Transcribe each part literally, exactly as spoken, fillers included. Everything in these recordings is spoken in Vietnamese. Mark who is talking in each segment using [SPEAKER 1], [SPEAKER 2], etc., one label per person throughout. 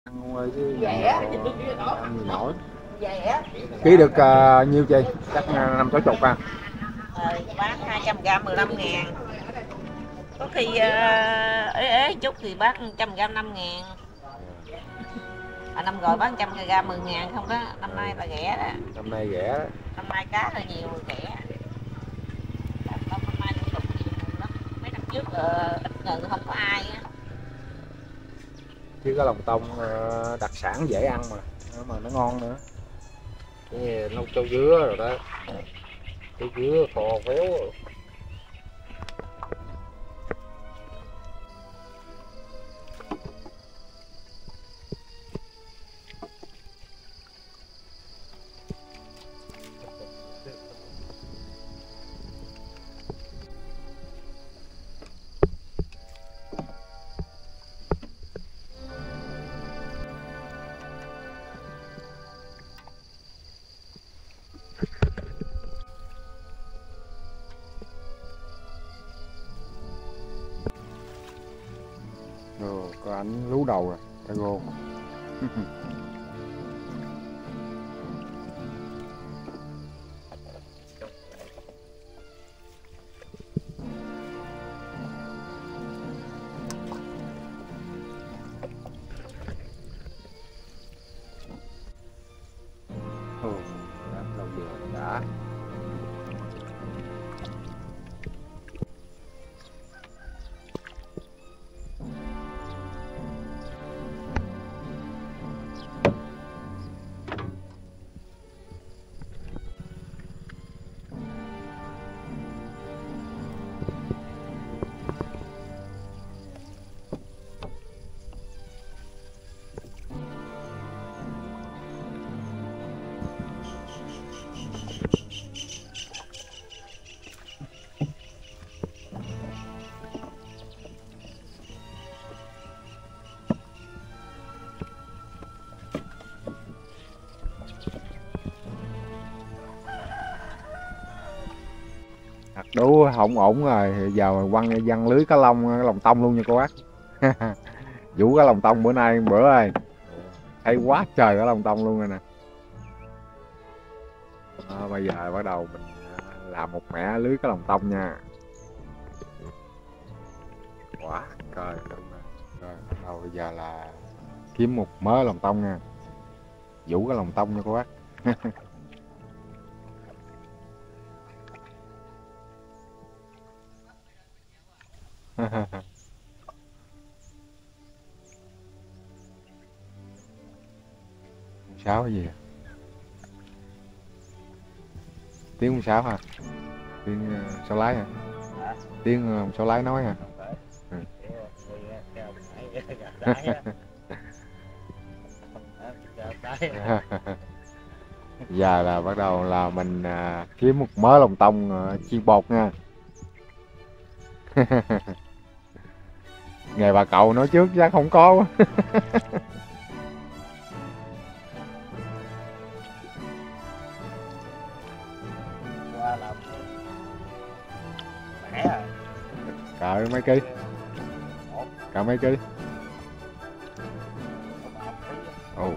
[SPEAKER 1] Ăn thôi chứ
[SPEAKER 2] Rẻ.
[SPEAKER 1] ăn gì nổi.
[SPEAKER 2] Rẻ.
[SPEAKER 1] Ký được uh, nhiêu chị? Chắc năm sáu chục à.
[SPEAKER 2] Ờ, bán hai trăm gram mười lăm ngàn. Có khi uh, ế ế chút thì bán một trăm gram năm ngàn. À, năm rồi bán trăm gram mười ngàn không đó. Năm nay là rẻ đó.
[SPEAKER 1] Năm nay rẻ đó.
[SPEAKER 2] Năm nay cá là nhiều rẻ. Năm nay lương thực nhiều lắm. Mấy năm trước là ít ngừ không có ai á.
[SPEAKER 1] Chứ có lòng tông đặc sản dễ ăn mà, mà nó ngon nữa. Cái nấu cháo dứa rồi đó. Cháo dứa kho véo rồi. Ồ, có ảnh lú đầu rồi, ta gô. Ồ, đám rau dừa đã. Hạt đú không ổn rồi, giờ quăng văng lưới cá lông, cái lòng tông luôn nha cô bác. Vũ cá lòng tông bữa nay bữa ơi, hay quá trời cá lòng tông luôn rồi nè. À, bây giờ bắt đầu mình làm một mẻ lưới cá lòng tông nha. Quá trời luôn. Rồi bắt đầu bây giờ là kiếm một mớ lòng tông nha, vũ cái lòng tông nha cô bác. Sáo cái gì à? Tiếng con sáo hả? Tiếng uh, sao lái hả? Tiếng uh, sao lái nói hả? Ừ. Giờ là bắt đầu là mình uh, kiếm một mớ lòng tông uh, chiên bột nha. Nghề bà cậu nói trước chắc không có.
[SPEAKER 2] Qua làm mẻ à.
[SPEAKER 1] Cỡ mấy ký? Cỡ mấy ký? Ồ.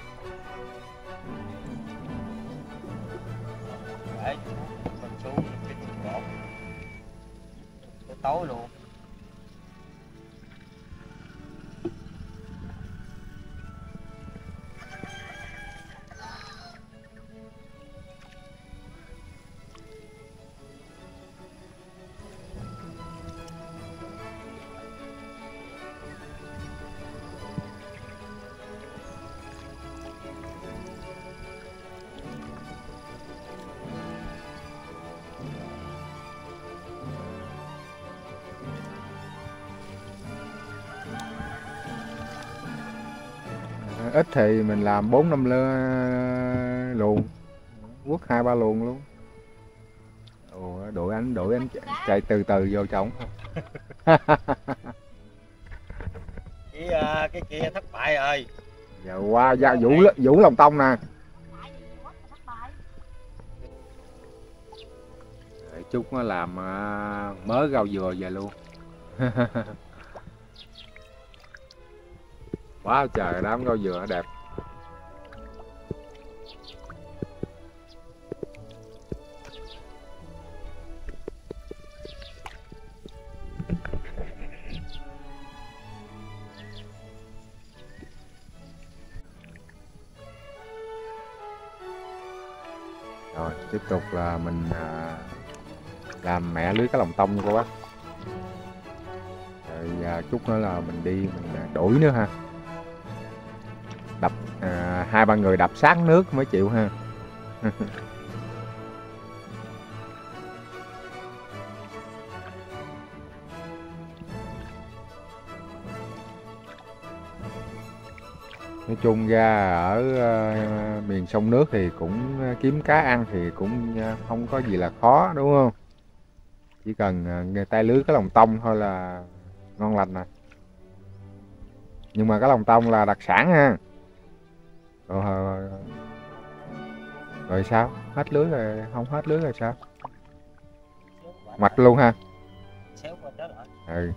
[SPEAKER 2] Để mình xuống cái bột tới tối luôn.
[SPEAKER 1] Ít thì mình làm bốn năm luồng, quất hai ba luồng luôn. Ồ, đội anh đội anh chạy từ từ vô trong.
[SPEAKER 2] Cái uh, cái kia thất bại rồi.
[SPEAKER 1] Giờ qua ra vũ vũ lòng tông nè. Để chút nó làm uh, mớ rau dừa về luôn. Quá trời đám rau dừa đẹp. Rồi tiếp tục là mình à, làm mẻ lưới cá lồng tông nha cô bác. Rồi à, chút nữa là mình đi mình à, đổi nữa ha. Đập à, hai ba người đập sát nước mới chịu ha. Nói chung ra ở uh, miền sông nước thì cũng kiếm cá ăn thì cũng uh, không có gì là khó đúng không? Chỉ cần uh, tay lưới cái lồng tông thôi là ngon lành nè. Nhưng mà cái lồng tông là đặc sản ha. Rồi, rồi, rồi sao? Hết lưới rồi, không hết lưới rồi sao? Mạch luôn ha. Ừ.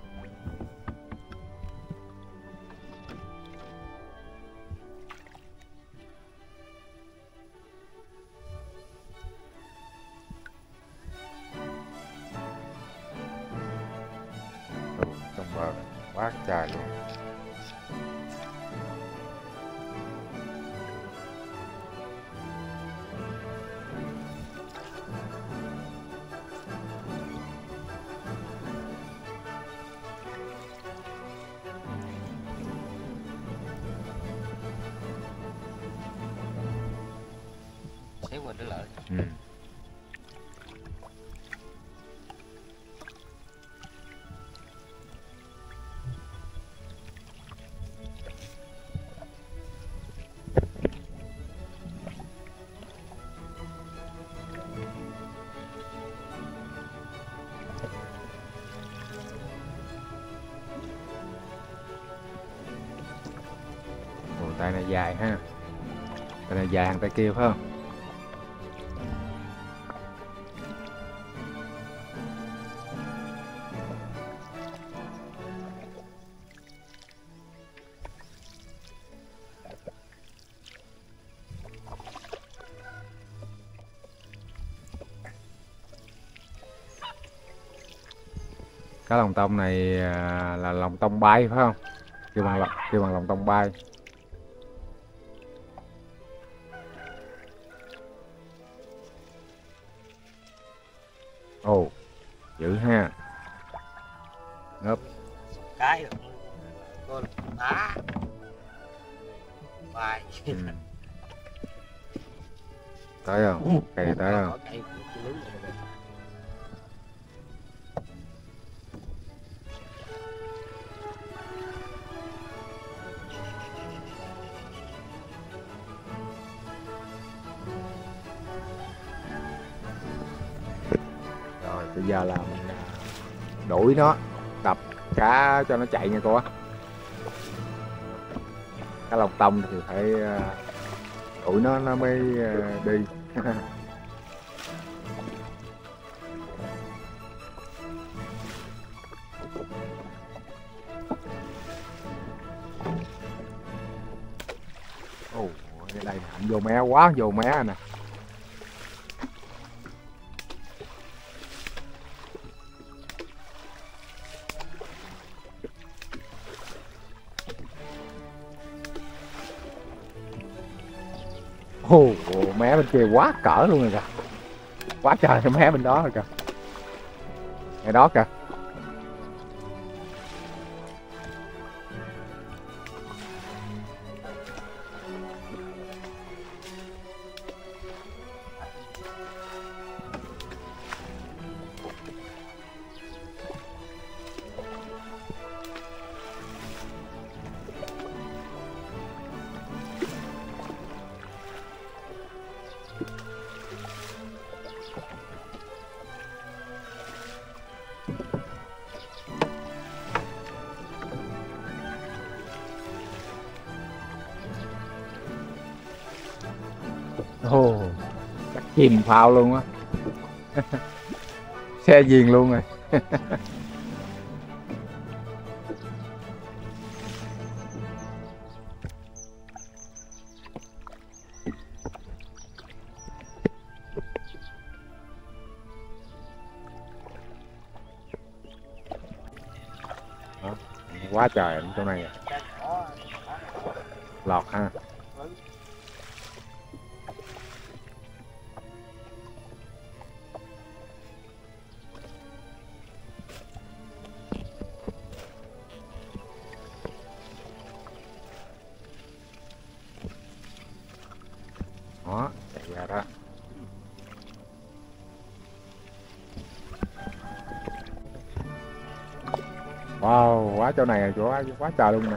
[SPEAKER 1] Trong bờ quá trời luôn.
[SPEAKER 3] Xéo qua đứa lợi.
[SPEAKER 1] Ừ. Ồ, tay này dài ha. Tay này dài hàng tay kia phải không? Cái lồng tông này à, là lồng tông bay phải không? Kêu bằng lồng, kêu bằng lồng tông bay. Ồ, dữ ha. Ngớp.
[SPEAKER 3] Cái rồi. Cô đá. Bài.
[SPEAKER 1] Ừ. Tới không? Cây này tới không? Rồi bây giờ là mình đuổi nó, đập cá cho nó chạy nha cô á. Cá lồng tông thì phải đuổi nó nó mới đi. Ồ, cái đây hạnh vô mé quá, vô mé nè. Ồ, mé bên kia quá cỡ luôn rồi kìa. Quá trời cái mé bên đó rồi kìa. Ngay đó kìa. Ồ, chắc chìm phao luôn á. Xe diền luôn rồi. quá trời ở chỗ này. Lọt ha. Đó, chạy ra đó. Wow, quá chỗ này là chỗ quá, quá trời luôn nè.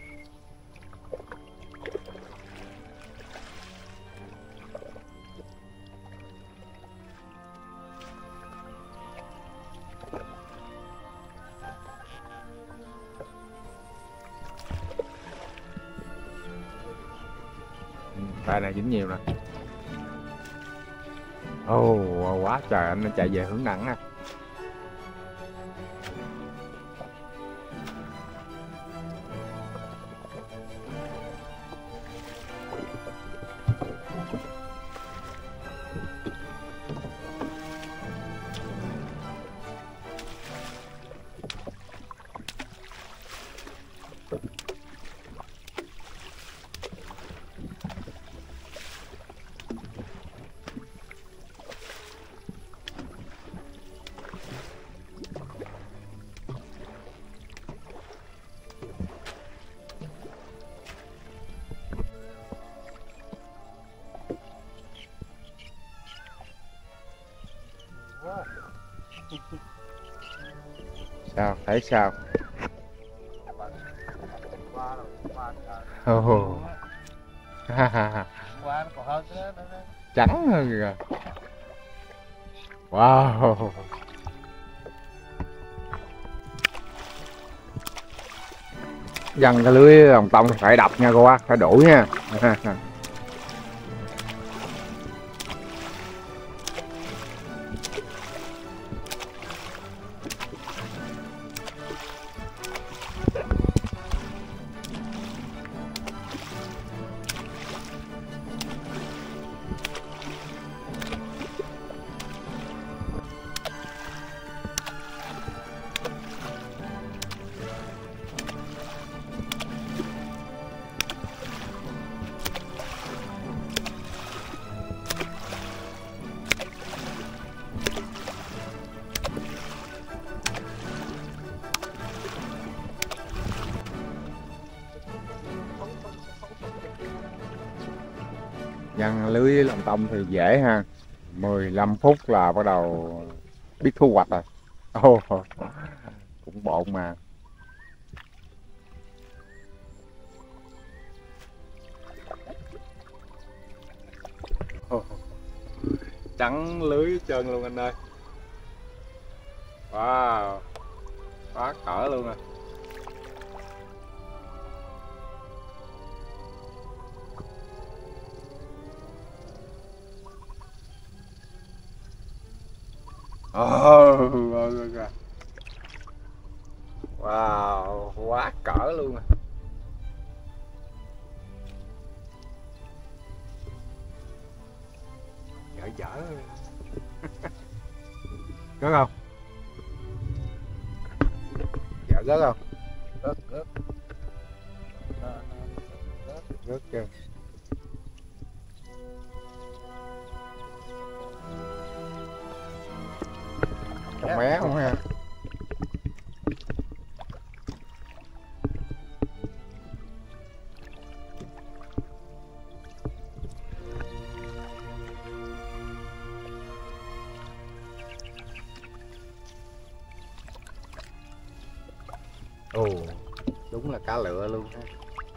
[SPEAKER 1] Tay này dính nhiều nè. Ồ, oh, quá trời, anh chạy về hướng nắng nè. Sao, thấy sao? Oh. Trắng hơn kìa. Wow. Dằn cái lưới lòng tông phải đập nha cô á, phải đuổi nha. Dằn lưới lòng tông thì dễ ha, mười lăm phút là bắt đầu biết thu hoạch rồi. Oh, cũng bộn mà. Oh, trắng lưới hết trơn luôn anh ơi. Wow, quá cỡ luôn à. Oh, wow, quá cỡ luôn à. Dở dở. Có không? Dở rớt không?
[SPEAKER 3] Rớt, rớt.
[SPEAKER 1] Rớt chưa? Con bé không ha? Ồ, đúng là cá lựa luôn ha.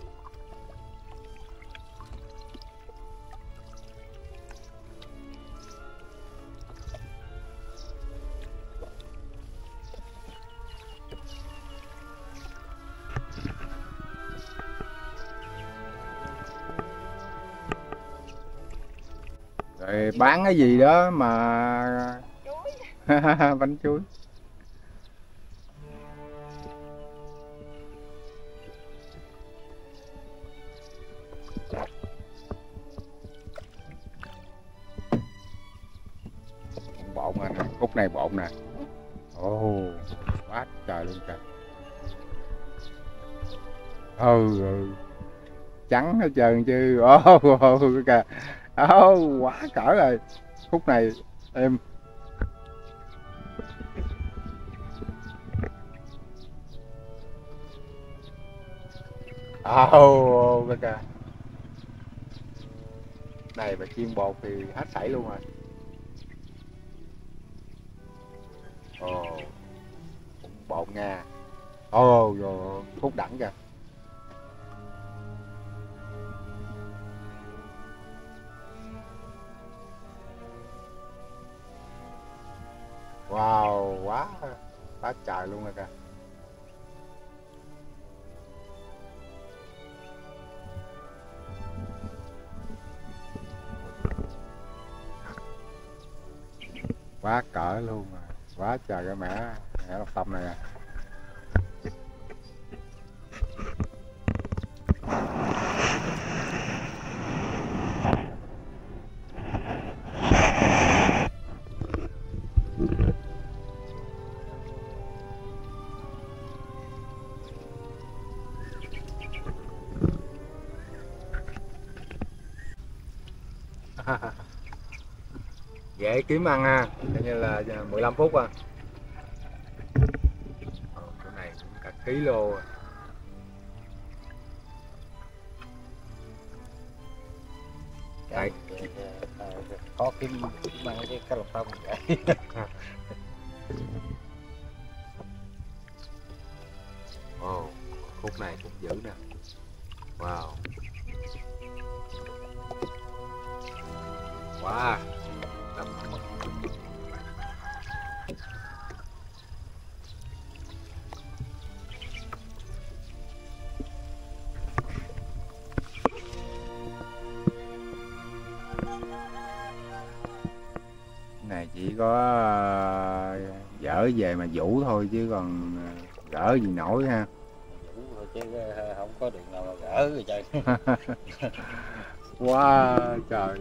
[SPEAKER 1] Rồi bán cái gì đó mà bánh chuối. Bộn rồi nè, khúc này bộn nè. Ồ, quá trời luôn trời. Ừ, ừ. Trắng hết trơn chứ. Ô ô kìa. Ô quá cỡ rồi. Khúc này em. Ô ô kìa. Này mà chiên bột thì hết sảy luôn rồi. Ồ, bột nha. Ồ, rồi khúc đẳng kìa. Wow, quá quá trời luôn rồi kìa. Quá cỡ luôn rồi. Quá trời cái mẻ mẻ lọc tâm này à. Dễ kiếm ăn ha, coi như là mười lăm phút à. Ồ, chỗ này cũng cả ký lô à. Đấy.
[SPEAKER 3] Khó kiếm kiếm ăn cái cá lọc tâm vậy.
[SPEAKER 1] Ồ, khúc này cũng dữ nè. Wow. Wow. Này chỉ có uh, dở về mà vũ thôi chứ còn uh, gỡ gì nổi ha.
[SPEAKER 3] Vũ thôi chứ không có đường nào mà gỡ rồi trời.
[SPEAKER 1] Wow trời.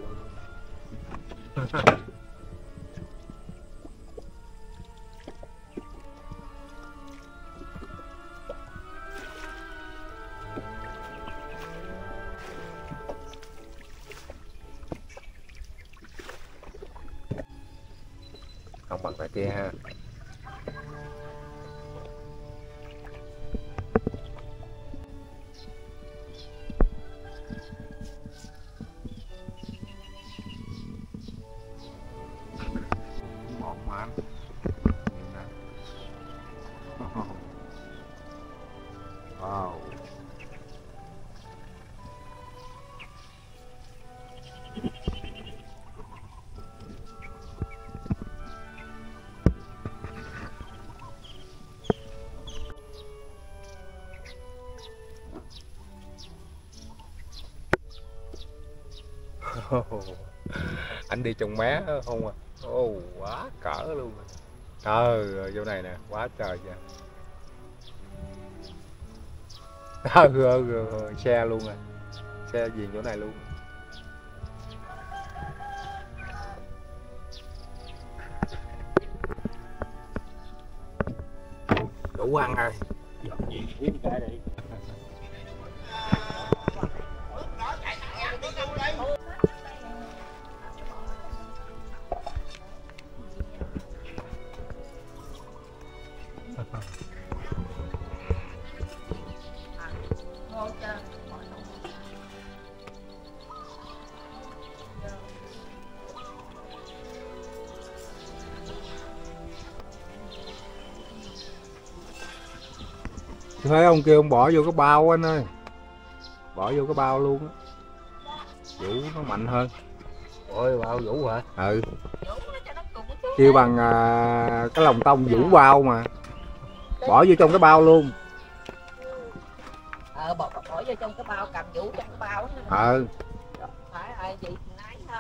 [SPEAKER 1] Không bằng tại kia ha. Mỏng mà anh. Wow. Anh đi trồng mé không à. Ô quá cỡ luôn. Trời ơi chỗ này nè quá trời nha. Ờ ừ, xe luôn rồi. Xe viền chỗ này luôn. Đủ ăn rồi.
[SPEAKER 3] Gì kiếm cái đi.
[SPEAKER 1] Thấy ông kia ông bỏ vô cái bao anh ơi. Bỏ vô cái bao luôn á. Vũ nó mạnh hơn.
[SPEAKER 3] Ôi bao vũ hả?
[SPEAKER 1] Ừ. Kêu bằng à, cái lồng tông vũ bao mà. Bỏ vô trong cái bao luôn.
[SPEAKER 2] Ờ bỏ, bỏ vô trong cái bao, cầm vũ trong cái bao.
[SPEAKER 1] Ừ.
[SPEAKER 2] Phải ai gì nấy thôi.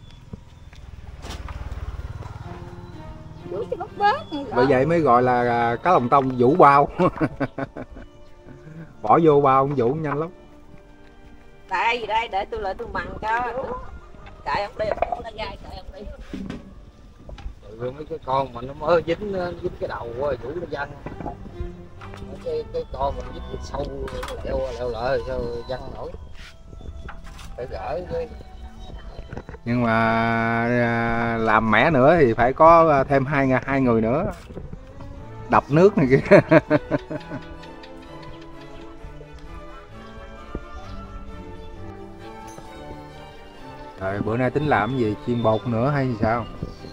[SPEAKER 2] Vũ cho bớt bớt.
[SPEAKER 1] Bởi vậy mới gọi là cá lồng tông vũ bao. Bỏ vô bao ông vũ nhanh lắm.
[SPEAKER 2] Đây gì đây để tôi lại tôi mặn cho. Cậy ông đi, ông ra gai cậy ông đi.
[SPEAKER 3] Ừ, mấy cái con mà nó mới dính dính cái đầu vũ nó văng. cái cái con mình giúp sâu leo leo lợ sao văng nổi, phải gỡ với.
[SPEAKER 1] Nhưng mà à, làm mẻ nữa thì phải có thêm hai hai người nữa đập nước này kia. Rồi bữa nay tính làm cái gì, chiên bột nữa hay sao?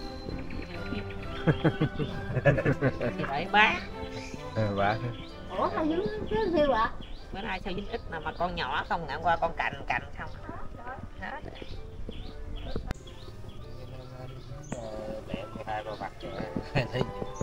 [SPEAKER 2] Thì phải bác.
[SPEAKER 1] À, bà.
[SPEAKER 4] Ủa sao dính chứ thiêu ạ?
[SPEAKER 2] Bữa nay sao dính ít mà mà con nhỏ không ngạn qua con cành cành không. Hết.
[SPEAKER 3] Đẹp hai ba mặt thấy ra.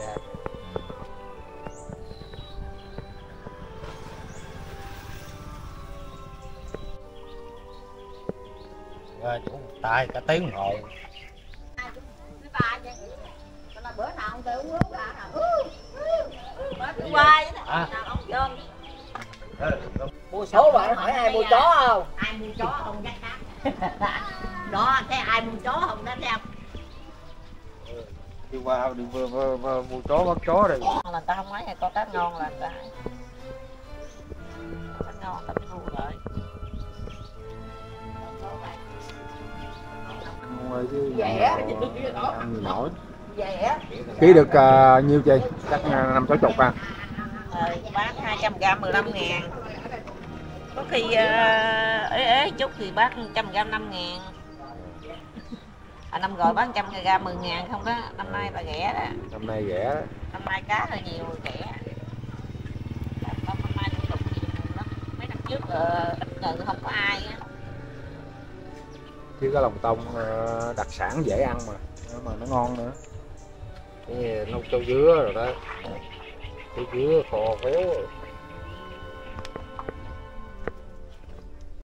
[SPEAKER 3] Rồi chủ tay cả tiếng hồ.
[SPEAKER 4] Cái bà vậy. Là bữa nào ông tới uống nước à? Ừ.
[SPEAKER 2] Bữa thứ ba vậy
[SPEAKER 3] À.
[SPEAKER 2] nào ông John.
[SPEAKER 4] Mua số bạn hỏi ai mua chó không? Ai mua chó không chắc chắn. Đó, thấy ai mua chó không đó xem.
[SPEAKER 3] Đi qua đi vừa, vừa, vừa mua chó bắt chó rồi.
[SPEAKER 2] Là ta không mấy có cá ngon là ta. Cá ngon ta mới mua lại.
[SPEAKER 4] Dẻ.
[SPEAKER 1] Ăn gì nổi.
[SPEAKER 4] Dẻ.
[SPEAKER 1] Ký được uh, nhiêu chị? Chắc năm sáu chục à?
[SPEAKER 2] Ờ, bán hai trăm gram mười lăm ngàn. Có khi uh, ế ế chút thì bán một trăm gram năm ngàn. À, năm rồi bán trăm gram mười ngàn không đó. Năm nay là rẻ đó.
[SPEAKER 1] Năm nay rẻ đó.
[SPEAKER 2] Năm nay cá hơi nhiều rẻ. Năm nay cũng đục nhiều lắm. Mấy năm trước là ít người không có ai á.
[SPEAKER 1] Chứ có lòng tông đặc sản dễ ăn mà mà nó ngon nữa.
[SPEAKER 3] Cái nấu châu dứa rồi đó, châu dứa khô véo.